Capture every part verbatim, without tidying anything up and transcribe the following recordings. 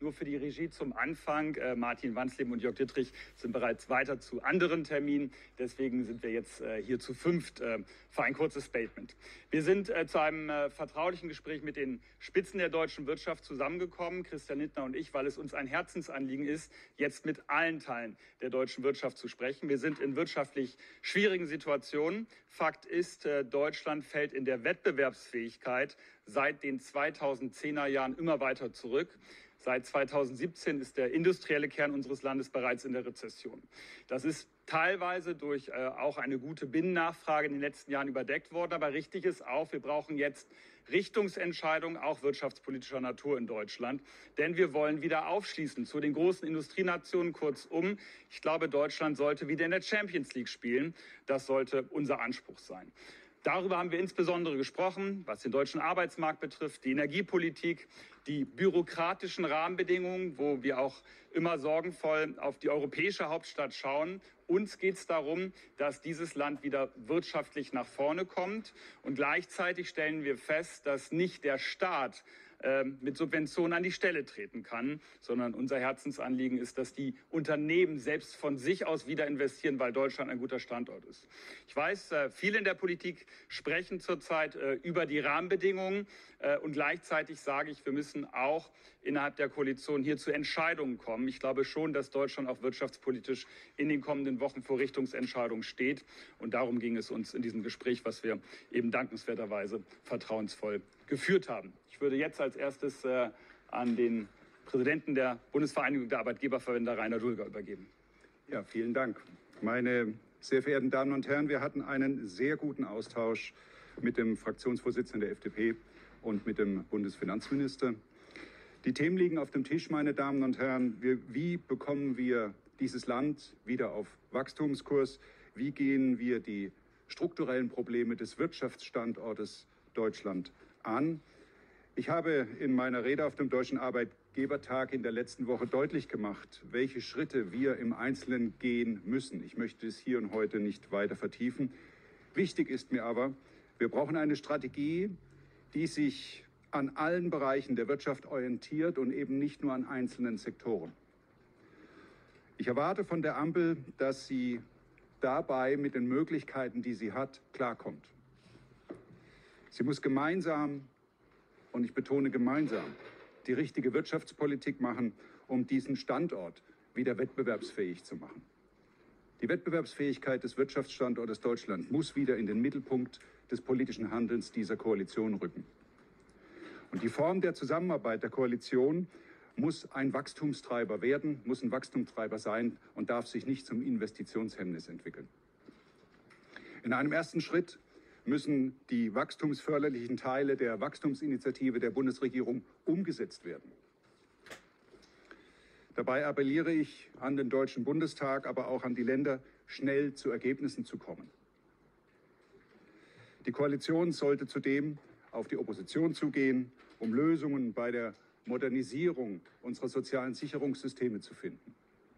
nur für die Regie zum Anfang. Äh, Martin Wansleben und Jörg Dittrich sind bereits weiter zu anderen Terminen. Deswegen sind wir jetzt äh, hier zu fünft äh, für ein kurzes Statement. Wir sind äh, zu einem äh, vertraulichen Gespräch mit den Spitzen der deutschen Wirtschaft zusammengekommen, Christian Lindner und ich, weil es uns ein Herzensanliegen ist, jetzt mit allen Teilen der deutschen Wirtschaft zu sprechen. Wir sind in wirtschaftlich schwierigen Situationen. Fakt ist, äh, Deutschland fällt in der Wettbewerbsfähigkeit seit den zweitausendzehner Jahren immer weiter zurück. Seit zweitausendsiebzehn ist der industrielle Kern unseres Landes bereits in der Rezession. Das ist teilweise durch äh, auch eine gute Binnennachfrage in den letzten Jahren überdeckt worden. Aber richtig ist auch, wir brauchen jetzt Richtungsentscheidungen, auch wirtschaftspolitischer Natur in Deutschland. Denn wir wollen wieder aufschließen zu den großen Industrienationen. Kurzum, ich glaube, Deutschland sollte wieder in der Champions League spielen. Das sollte unser Anspruch sein. Darüber haben wir insbesondere gesprochen, was den deutschen Arbeitsmarkt betrifft, die Energiepolitik, die bürokratischen Rahmenbedingungen, wo wir auch immer sorgenvoll auf die europäische Hauptstadt schauen. Uns geht es darum, dass dieses Land wieder wirtschaftlich nach vorne kommt. Und gleichzeitig stellen wir fest, dass nicht der Staat mit Subventionen an die Stelle treten kann, sondern unser Herzensanliegen ist, dass die Unternehmen selbst von sich aus wieder investieren, weil Deutschland ein guter Standort ist. Ich weiß, viele in der Politik sprechen zurzeit über die Rahmenbedingungen und gleichzeitig sage ich, wir müssen auch innerhalb der Koalition hier zu Entscheidungen kommen. Ich glaube schon, dass Deutschland auch wirtschaftspolitisch in den kommenden Wochen vor Richtungsentscheidungen steht und darum ging es uns in diesem Gespräch, was wir eben dankenswerterweise vertrauensvoll geführt haben. Ich würde jetzt als erstes äh, an den Präsidenten der Bundesvereinigung der Arbeitgeberverbände, Rainer Dulger, übergeben. Ja, vielen Dank. Meine sehr verehrten Damen und Herren, wir hatten einen sehr guten Austausch mit dem Fraktionsvorsitzenden der F D P und mit dem Bundesfinanzminister. Die Themen liegen auf dem Tisch, meine Damen und Herren. Wir, wie bekommen wir dieses Land wieder auf Wachstumskurs? Wie gehen wir die strukturellen Probleme des Wirtschaftsstandortes Deutschland an? Ich habe in meiner Rede auf dem Deutschen Arbeitgebertag in der letzten Woche deutlich gemacht, welche Schritte wir im Einzelnen gehen müssen. Ich möchte es hier und heute nicht weiter vertiefen. Wichtig ist mir aber, wir brauchen eine Strategie, die sich an allen Bereichen der Wirtschaft orientiert und eben nicht nur an einzelnen Sektoren. Ich erwarte von der Ampel, dass sie dabei mit den Möglichkeiten, die sie hat, klarkommt. Sie muss gemeinsam, und ich betone gemeinsam, die richtige Wirtschaftspolitik machen, um diesen Standort wieder wettbewerbsfähig zu machen. Die Wettbewerbsfähigkeit des Wirtschaftsstandortes Deutschland muss wieder in den Mittelpunkt des politischen Handelns dieser Koalition rücken. Und die Form der Zusammenarbeit der Koalition muss ein Wachstumstreiber werden, muss ein Wachstumstreiber sein und darf sich nicht zum Investitionshemmnis entwickeln. In einem ersten Schritt müssen die wachstumsförderlichen Teile der Wachstumsinitiative der Bundesregierung umgesetzt werden. Dabei appelliere ich an den Deutschen Bundestag, aber auch an die Länder, schnell zu Ergebnissen zu kommen. Die Koalition sollte zudem auf die Opposition zugehen, um Lösungen bei der Modernisierung unserer sozialen Sicherungssysteme zu finden.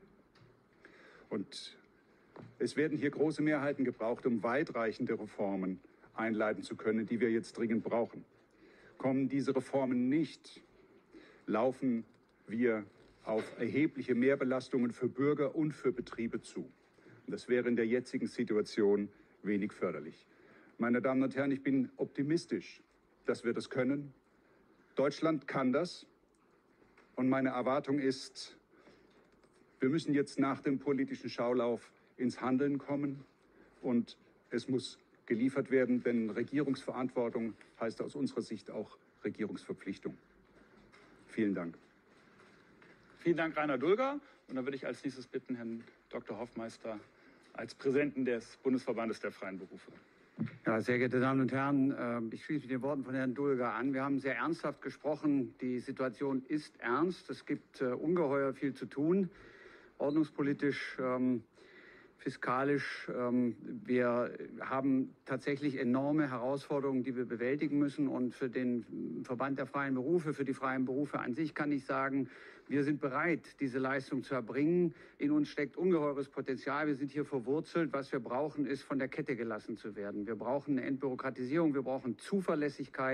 Und es werden hier große Mehrheiten gebraucht, um weitreichende Reformen einleiten zu können, die wir jetzt dringend brauchen. Kommen diese Reformen nicht, laufen wir auf erhebliche Mehrbelastungen für Bürger und für Betriebe zu. Und das wäre in der jetzigen Situation wenig förderlich. Meine Damen und Herren, ich bin optimistisch, dass wir das können. Deutschland kann das. Und meine Erwartung ist, wir müssen jetzt nach dem politischen Schaulauf ins Handeln kommen. Und es muss geliefert werden, denn Regierungsverantwortung heißt aus unserer Sicht auch Regierungsverpflichtung. Vielen Dank. Vielen Dank, Rainer Dulger. Und dann würde ich als nächstes bitten, Herrn Doktor Hoffmeister als Präsidenten des Bundesverbandes der freien Berufe. Ja, sehr geehrte Damen und Herren, ich schließe mich den Worten von Herrn Dulger an. Wir haben sehr ernsthaft gesprochen. Die Situation ist ernst. Es gibt ungeheuer viel zu tun, ordnungspolitisch, fiskalisch. Wir haben tatsächlich enorme Herausforderungen, die wir bewältigen müssen. Und für den Verband der freien Berufe, für die freien Berufe an sich kann ich sagen, wir sind bereit, diese Leistung zu erbringen. In uns steckt ungeheures Potenzial. Wir sind hier verwurzelt. Was wir brauchen, ist, von der Kette gelassen zu werden. Wir brauchen eine Entbürokratisierung. Wir brauchen Zuverlässigkeit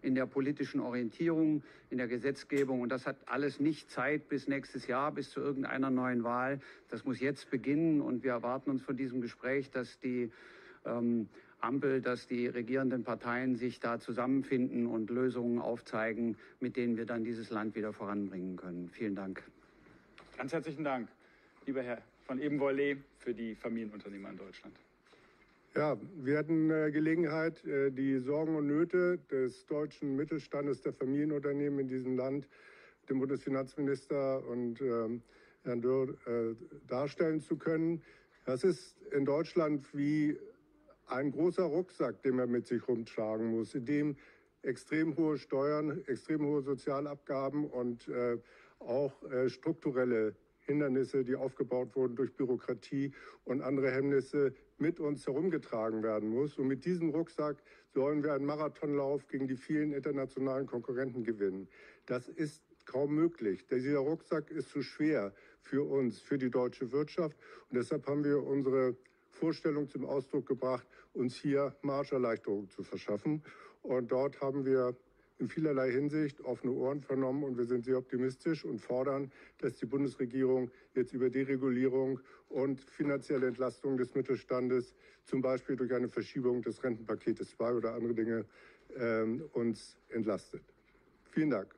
in der politischen Orientierung, in der Gesetzgebung. Und das hat alles nicht Zeit bis nächstes Jahr, bis zu irgendeiner neuen Wahl. Das muss jetzt beginnen. Und wir erwarten uns von diesem Gespräch, dass die ähm, Ampel, dass die regierenden Parteien sich da zusammenfinden und Lösungen aufzeigen, mit denen wir dann dieses Land wieder voranbringen können. Vielen Dank. Ganz herzlichen Dank, lieber Herr von Ebenvolley, für die Familienunternehmer in Deutschland. Ja, wir hatten äh, Gelegenheit, äh, die Sorgen und Nöte des deutschen Mittelstandes, der Familienunternehmen in diesem Land, dem Bundesfinanzminister und äh, Herrn Dürr äh, darstellen zu können. Das ist in Deutschland wie ein großer Rucksack, den man mit sich rumtragen muss, in dem extrem hohe Steuern, extrem hohe Sozialabgaben und äh, auch äh, strukturelle Hindernisse, die aufgebaut wurden durch Bürokratie und andere Hemmnisse, mit uns herumgetragen werden muss. Und mit diesem Rucksack sollen wir einen Marathonlauf gegen die vielen internationalen Konkurrenten gewinnen. Das ist kaum möglich. Dieser Rucksack ist zu schwer für uns, für die deutsche Wirtschaft. Und deshalb haben wir unsere Vorstellung zum Ausdruck gebracht, uns hier Margerleichterung zu verschaffen. Und dort haben wir in vielerlei Hinsicht offene Ohren vernommen und wir sind sehr optimistisch und fordern, dass die Bundesregierung jetzt über Deregulierung und finanzielle Entlastung des Mittelstandes, zum Beispiel durch eine Verschiebung des Rentenpaketes zwei oder andere Dinge, ähm, uns entlastet. Vielen Dank.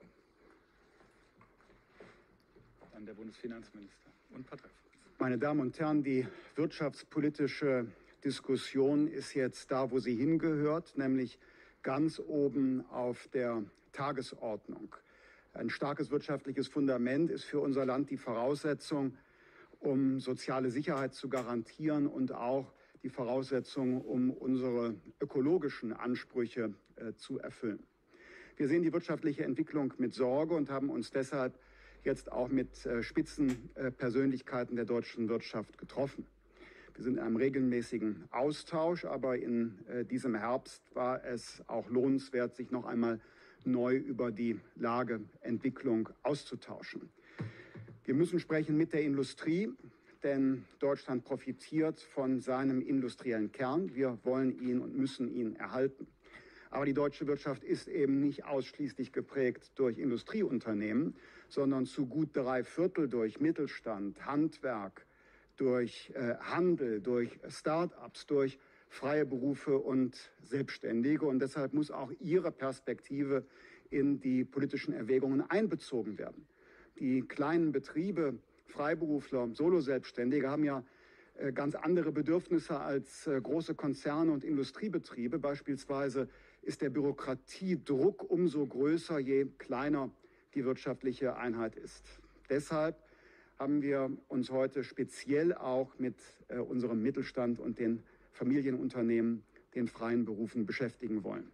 Dann der Bundesfinanzminister und Parteivorsitzende. Meine Damen und Herren, die wirtschaftspolitische Diskussion ist jetzt da, wo sie hingehört, nämlich ganz oben auf der Tagesordnung. Ein starkes wirtschaftliches Fundament ist für unser Land die Voraussetzung, um soziale Sicherheit zu garantieren und auch die Voraussetzung, um unsere ökologischen Ansprüche äh, zu erfüllen. Wir sehen die wirtschaftliche Entwicklung mit Sorge und haben uns deshalb jetzt auch mit äh, Spitzenpersönlichkeiten der deutschen Wirtschaft getroffen. Wir sind in einem regelmäßigen Austausch, aber in äh, diesem Herbst war es auch lohnenswert, sich noch einmal neu über die Lageentwicklung auszutauschen. Wir müssen sprechen mit der Industrie, denn Deutschland profitiert von seinem industriellen Kern. Wir wollen ihn und müssen ihn erhalten. Aber die deutsche Wirtschaft ist eben nicht ausschließlich geprägt durch Industrieunternehmen, sondern zu gut drei Viertel durch Mittelstand, Handwerk, durch äh, Handel, durch Start-ups, durch freie Berufe und Selbstständige. Und deshalb muss auch ihre Perspektive in die politischen Erwägungen einbezogen werden. Die kleinen Betriebe, Freiberufler, Solo-Selbstständige haben ja äh, ganz andere Bedürfnisse als äh, große Konzerne und Industriebetriebe. Beispielsweise ist der Bürokratiedruck umso größer, je kleiner die wirtschaftliche Einheit ist. Deshalb haben wir uns heute speziell auch mit äh, unserem Mittelstand und den Familienunternehmen, den freien Berufen beschäftigen wollen.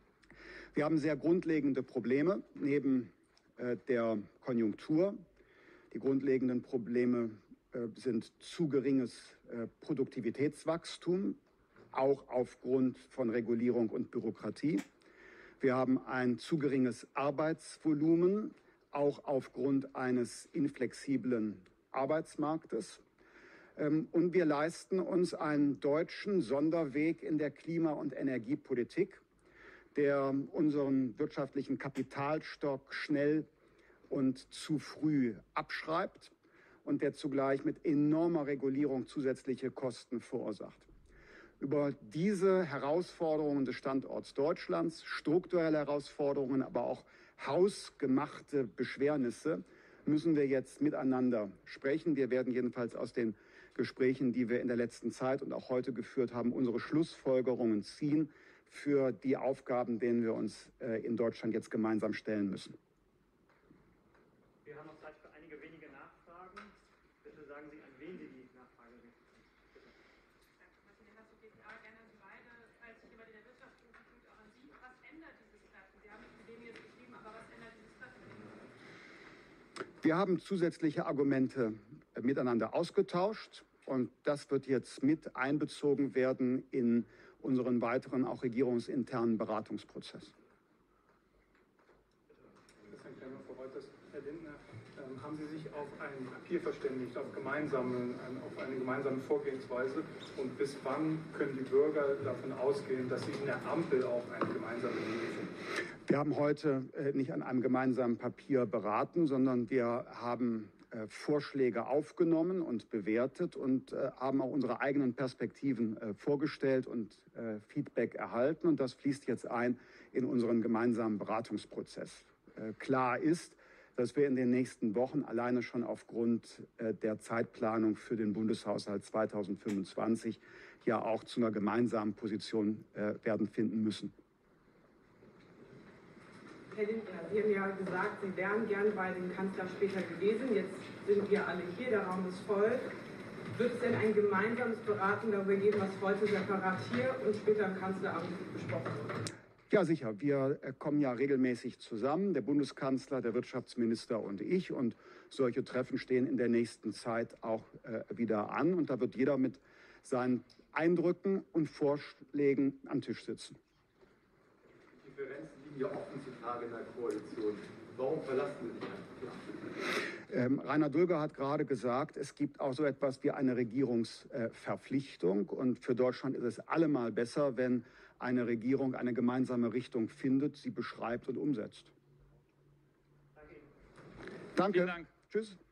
Wir haben sehr grundlegende Probleme neben äh, der Konjunktur. Die grundlegenden Probleme äh, sind zu geringes äh, Produktivitätswachstum, auch aufgrund von Regulierung und Bürokratie. Wir haben ein zu geringes Arbeitsvolumen, auch aufgrund eines inflexiblen Arbeitsmarktes. Und wir leisten uns einen deutschen Sonderweg in der Klima- und Energiepolitik, der unseren wirtschaftlichen Kapitalstock schnell und zu früh abschreibt und der zugleich mit enormer Regulierung zusätzliche Kosten verursacht. Über diese Herausforderungen des Standorts Deutschlands, strukturelle Herausforderungen, aber auch hausgemachte Beschwernisse, müssen wir jetzt miteinander sprechen. Wir werden jedenfalls aus den Gesprächen, die wir in der letzten Zeit und auch heute geführt haben, unsere Schlussfolgerungen ziehen für die Aufgaben, denen wir uns äh, in Deutschland jetzt gemeinsam stellen müssen. Wir haben noch Zeit für einige wenige Nachfragen. Bitte sagen Sie, an wen Sie die Nachfrage richten. Bitte. Martin Emmers, B P A, gerne an Sie beide. Als jemand in der Wirtschaft rufen, auch an Sie. Was ändert dieses Treffen? Sie haben die Pläne jetzt geschrieben, aber was ändert dieses Treffen? Wir haben zusätzliche Argumente miteinander ausgetauscht und das wird jetzt mit einbezogen werden in unseren weiteren, auch regierungsinternen Beratungsprozess. Herr Lindner. Ähm, haben Sie sich auf ein Papier verständigt, auf, gemeinsame, auf eine gemeinsame Vorgehensweise? Und bis wann können die Bürger davon ausgehen, dass sie in der Ampel auch eine gemeinsame Linie finden? Wir haben heute äh, nicht an einem gemeinsamen Papier beraten, sondern wir haben äh, Vorschläge aufgenommen und bewertet und äh, haben auch unsere eigenen Perspektiven äh, vorgestellt und äh, Feedback erhalten. Und das fließt jetzt ein in unseren gemeinsamen Beratungsprozess. Äh, klar ist, dass wir in den nächsten Wochen alleine schon aufgrund äh, der Zeitplanung für den Bundeshaushalt zweitausendfünfundzwanzig ja auch zu einer gemeinsamen Position äh, werden finden müssen. Herr Lindner, Sie haben ja gesagt, Sie wären gern bei dem Kanzler später gewesen. Jetzt sind wir alle hier, der Raum ist voll. Wird es denn ein gemeinsames Beraten darüber geben, was heute separat hier und später im Kanzleramt besprochen wird? Ja, sicher. Wir kommen ja regelmäßig zusammen, der Bundeskanzler, der Wirtschaftsminister und ich. Und solche Treffen stehen in der nächsten Zeit auch äh, wieder an. Und da wird jeder mit seinen Eindrücken und Vorschlägen am Tisch sitzen. Die Differenzen liegen ja offensichtlich in der Koalition. Warum verlassen Sie sich einfach? Ähm, Rainer Dulger hat gerade gesagt, es gibt auch so etwas wie eine Regierungsverpflichtung. Äh, und für Deutschland ist es allemal besser, wenn eine Regierung eine gemeinsame Richtung findet, sie beschreibt und umsetzt. Danke. Danke. Vielen Dank. Tschüss.